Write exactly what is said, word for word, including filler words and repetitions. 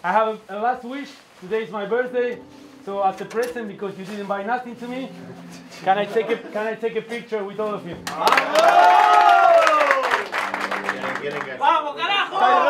I have a, a last wish. Today is my birthday, so as a present, because you didn't buy nothing to me, can I take a can I take a picture with all of you? ¡Vamos, carajo!